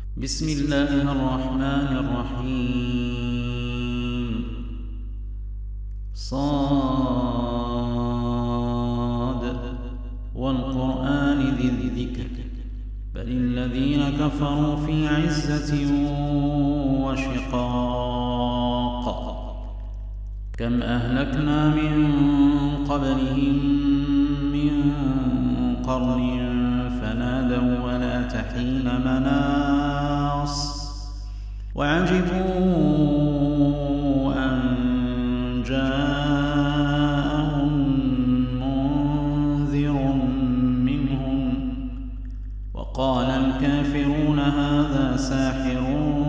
بسم الله الرحمن الرحيم. صاد والقرآن ذي الذكر بل الذين كفروا في عزة وشقاق. كم أهلكنا من قبلهم من قرن فنادوا ولا تحين مناص وعجبوا أن جاءهم منذر منهم وقال الكافرون هذا ساحر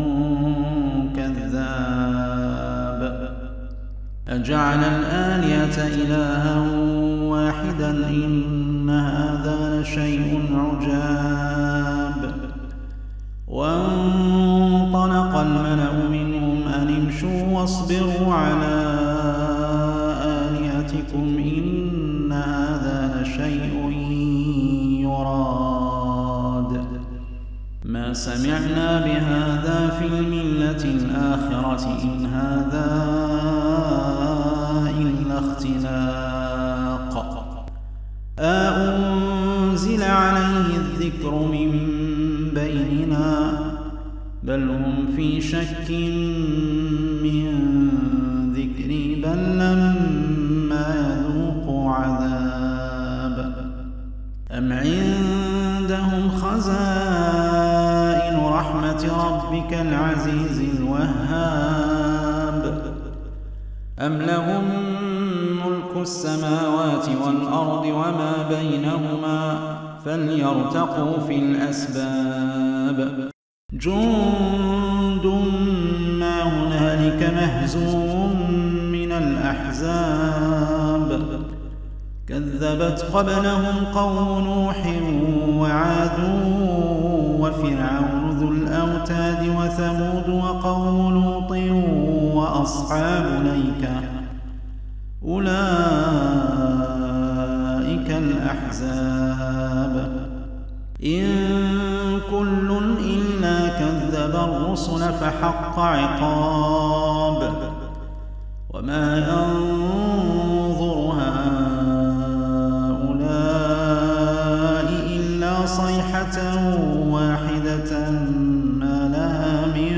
كذاب. أجعل الآلهة إلها واحدا إن هذا لشيء عجاب. وانطلق الملأ منهم أن امشوا واصبروا على آلهتكم إن هذا لشيء يراد. ما سمعنا بهذا في الملة الآخرة إن هذا إلا اختلاق. أأنزل عليه الذكر من بيننا بل هم في شك من ذكري بل لما يذوقوا عذاب. أم عندهم خزائن رحمة ربك العزيز الوهاب أم لهم ملك السماوات والأرض وما بينهما فليرتقوا في الأسباب. جند ما هنالك مهزوم من الأحزاب. كذبت قبلهم قوم نوح وعاد وفرعون ذو الأوتاد وثمود وقوم لوط وأصحاب الأيكة أولئك الأحزاب. إن كل إلا كذب الرسل فحق عقاب. وما ينظر هؤلاء إلا صيحة واحدة ما لها من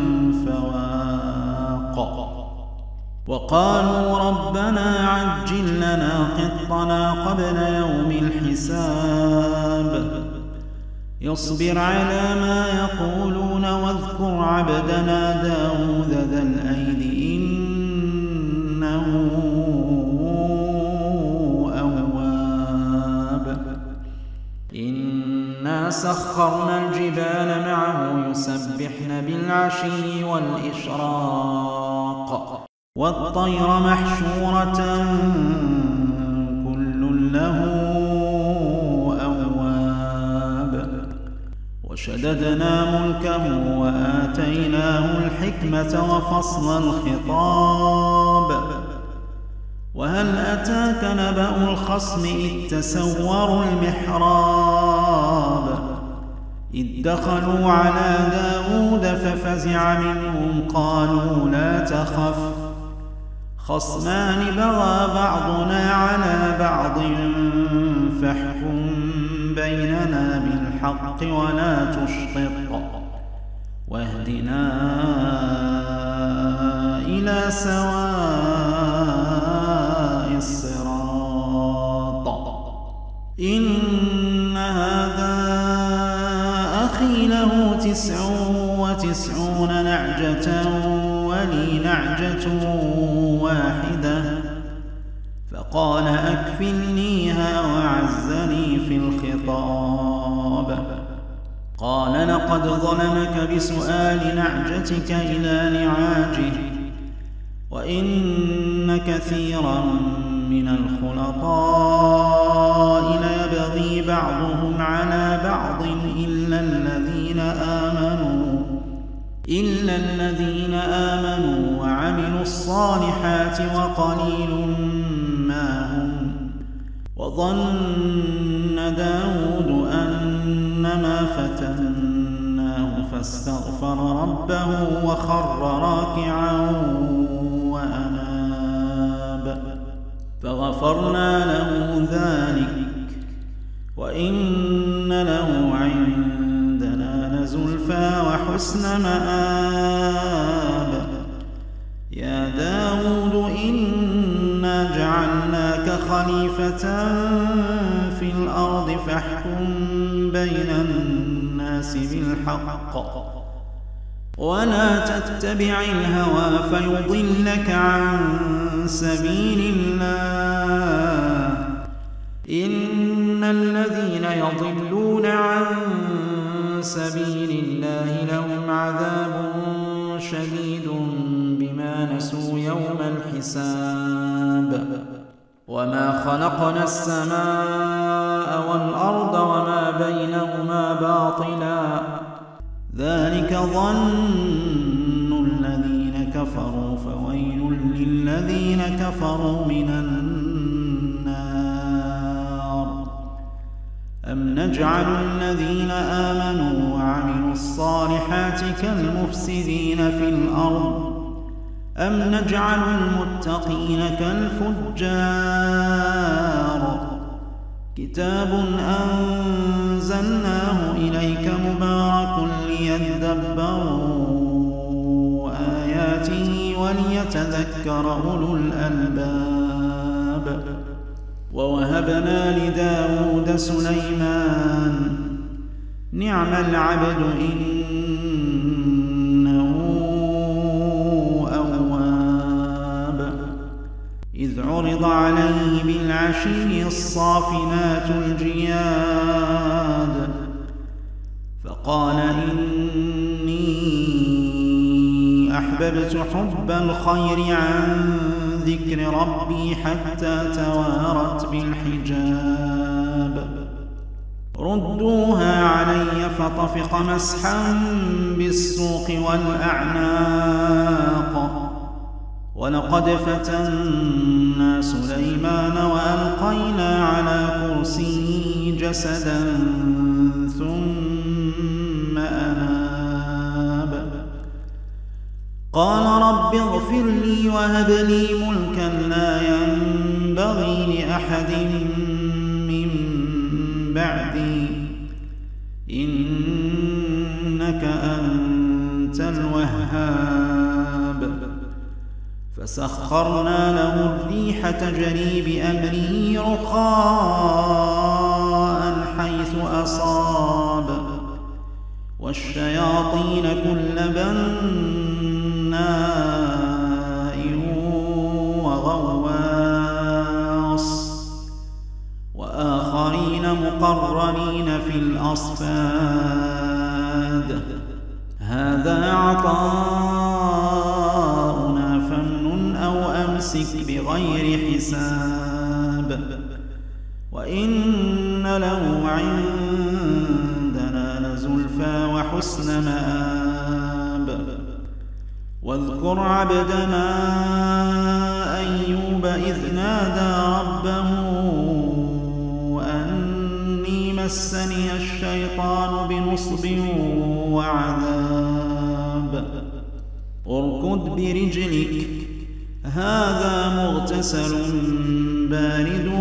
فواق. وقالوا ربنا عجل لنا قطنا قبل يوم الحساب. يصبر على ما يقولون واذكر عبدنا داود ذا الأيد إنه أواب. إنا سخرنا الجبال معه يسبحن بالعشي والإشراق والطير محشورة كل له أواب. وشددنا ملكه وآتيناه الحكمة وفصل الخطاب. وهل أتاك نبأ الخصم إذ تسوروا المحراب إذ دخلوا على داود ففزع منهم قالوا لا تخف خصمان بغى بعضنا على بعض فاحكم بيننا بالحق ولا تشطط واهدنا إلى سواء الصراط. إن هذا أخي له 99 نعجة ولي نعجة واحدة فقال أكفلنيها وعزني في الخطاب. قال لقد ظلمك بسؤال نعجتك إلى نعاجه وإن كثيرا من الخلطاء ليبغي بعضهم على بعض إلا الذين آمنوا وعملوا الصالحات وقليل ما هم. وظن داود أنما فتناه فاستغفر ربه وخر راكعا وأناب فغفرنا له ذلك وإن له عندنا لزلفى وحسن مآب يا داود إنا جعلناك خليفة في الأرض فاحكم بين الناس بالحق ولا تتبع الهوى فيضلك عن سبيل الله إن الذين يضلون عن سبيل الله لهم عذاب شديد بما نسوا يوم الحساب وما خلقنا السماء والأرض وما بينهما باطلا ذلك ظن الذين كفروا فويل للذين كفروا من النار أم نجعل الذين آمنوا وعملوا الصالحات كالمفسدين في الأرض أم نجعل المتقين كالفجار كتاب أنزلناه إليك مبارك ليدبروا آياته وليتذكر أولو الألباب ووهبنا لداود سليمان نعم العبد إنه أواب إذ عرض عليه بالعشي الصافنات الجياد فقال إني أحببت حب الخير عن ذكر ربي حتى توارت بالحجاب ردوها علي فطفق مسحا بالسوق والأعناق ولقد فتنا سليمان وألقينا على كرسيه جسدا ثم أناب قال رب اغفر لي وهب لي ملكا لا ينبغي لأحد من بعدي إنك أنت الوهاب فسخرنا له الريح تجري بأمره رخاء حيث أصاب والشياطين كل بناء وغواص وآخرين مقرنين في الأصفاد هذا عطاؤنا فامنن أو أمسك بغير حساب وإن له عندنا لزلفى وحسن مآب واذكر عبدنا أيوب إذ نادى ربه أني مسني الشيطان بنصب وعذاب اركض برجلك هذا مغتسل بارد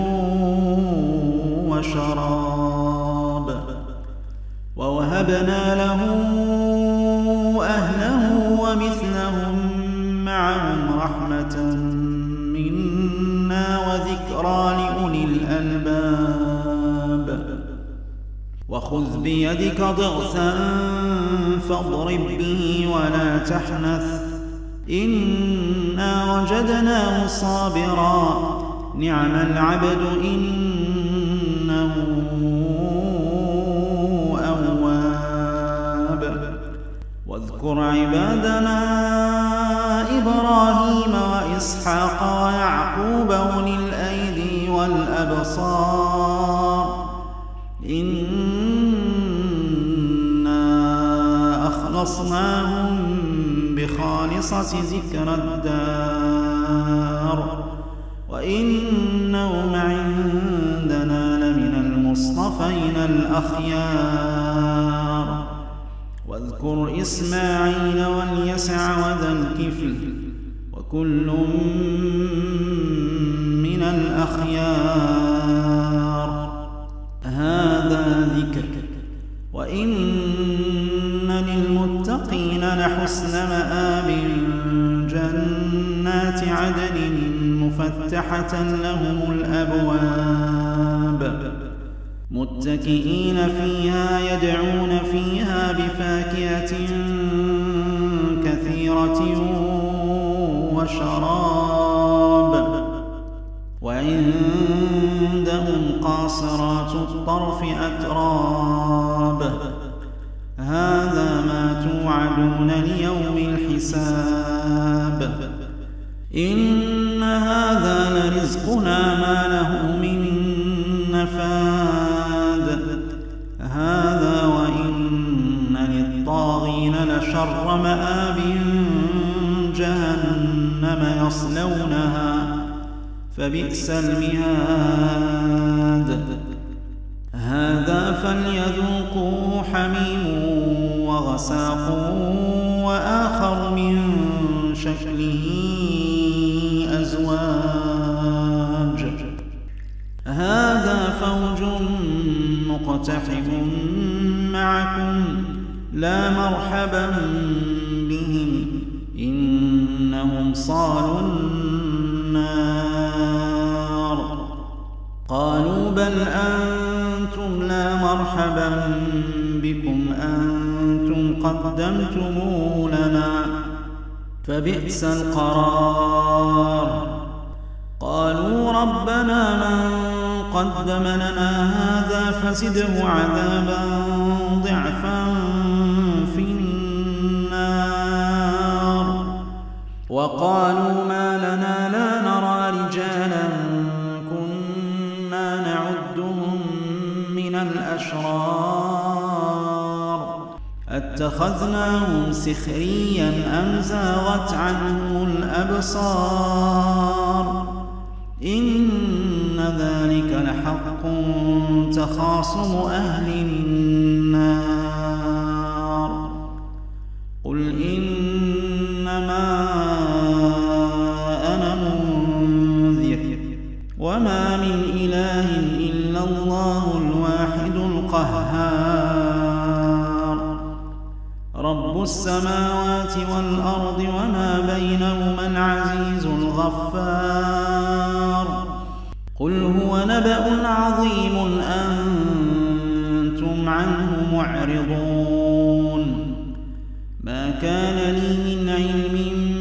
وشراب ووهبنا له أهله ومثلهم معهم رحمة منا وذكرى لأولي الألباب وخذ بيدك ضغثا فاضرب به ولا تحنث إنا وجدناه صابرا نعم العبد إنه أواب واذكر عبادنا إبراهيم وإسحاق ويعقوب أولي الأيدي والأبصار إنا أخلصناهم بخالصة ذكر الدار وإنهم عندنا لمن المصطفين الأخيار واذكر إسماعيل واليسع وذا الكفل وكل من الأخيار. هذا ذكر، وإن للمتقين لحسن مآب، جنات عدن مفتحة لهم الأبواب، متكئين فيها يدعون فيها بفاكهة كثيرة وشراب، وعندهم قاصرات الطرف أتراب. هذا ما توعدون ليوم الحساب. إن هذا لرزقنا ما له من نفاد. هذا وإن للطاغين لشر مآب، جهنم يصلونها فبئس المهاد. هذا فليذوقوه حميم وغساق وآخر من شكله أزواج. هذا فوج مقتحم معكم لا مرحبا بهم إنهم صالوا النار. قالوا بل أنتم لا مرحبا بكم أنتم قدمتموه لنا فبئس القرار. قالوا ربنا من قدم لنا هذا فزده عذابا ضعفا في النار. وقالوا ما لنا لا نرى رجالا كنا نعدهم من الأشرار اتخذناهم سخريا أم زاغت عنهم الأبصار. إن ذلك لحق تخاصم أهل النار. قل إنما أنا منذر وما من إله إلا الله الواحد القهار. رب السماوات والأرض وما بينهما العزيز الغفار. قل هو نبأ عظيم أنتم عنه معرضون. ما كان لي من علم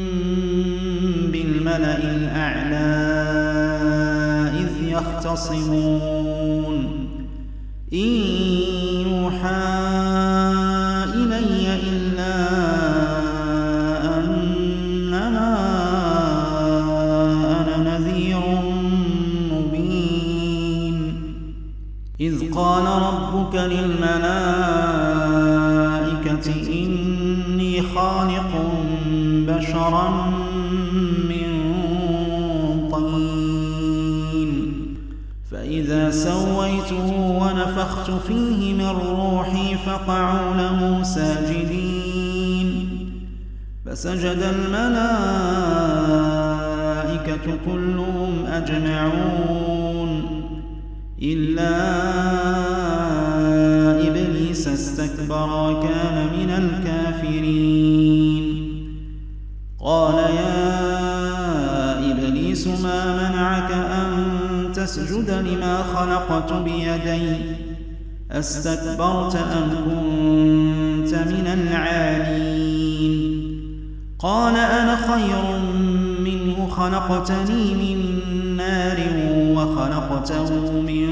بالملأ الأعلى إذ يختصمون. إن يوحى إلي إلا أنما أنا نذير مبين. إذ قال ربك للملائكة إني خالق بشرا من طين فإذا سويته ونفخت فيه من روحي فقعوا له ساجدين. فسجد الملائكة كلهم أجمعون إلا إبليس استكبر وكان من الكافرين. قال يا إبليس ما منعك أن تسجد لما خلقت بيدي أستكبرت أم كنت من العالين؟ قال أنا خير منه خلقتني من نار وخلقته من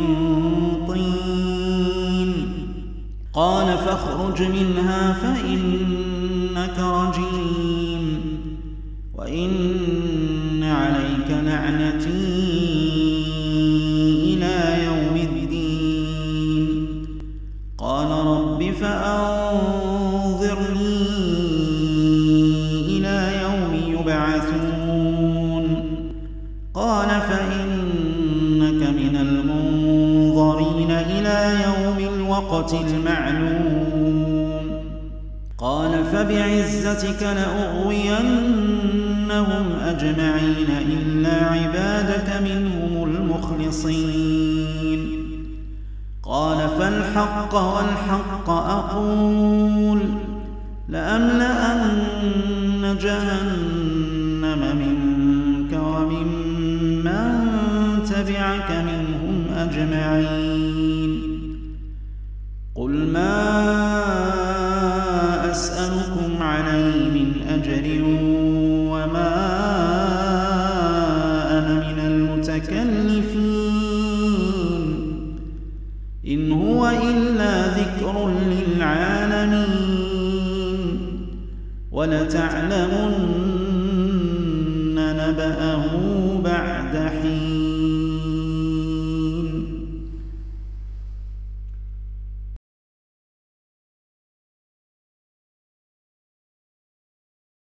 طين. قال فاخرج منها فإنك رجيم وإن عليك لعنتي إلى يوم الدين. قال رب فأنظرني إلى يوم يبعثون. قال فإنك من المنظرين إلى يوم الوقت المعلوم. قال فبعزتك لأغوينهم أجمعين إلا عبادك منهم المخلصين قال فالحق والحق أقول لأملأن جهنم منك وممن تبعك منهم أجمعين قل ما أسألكم عليه من أجر وما أنا من المتكلفين إن هو إلا ذكر للعالمين ولتعلمن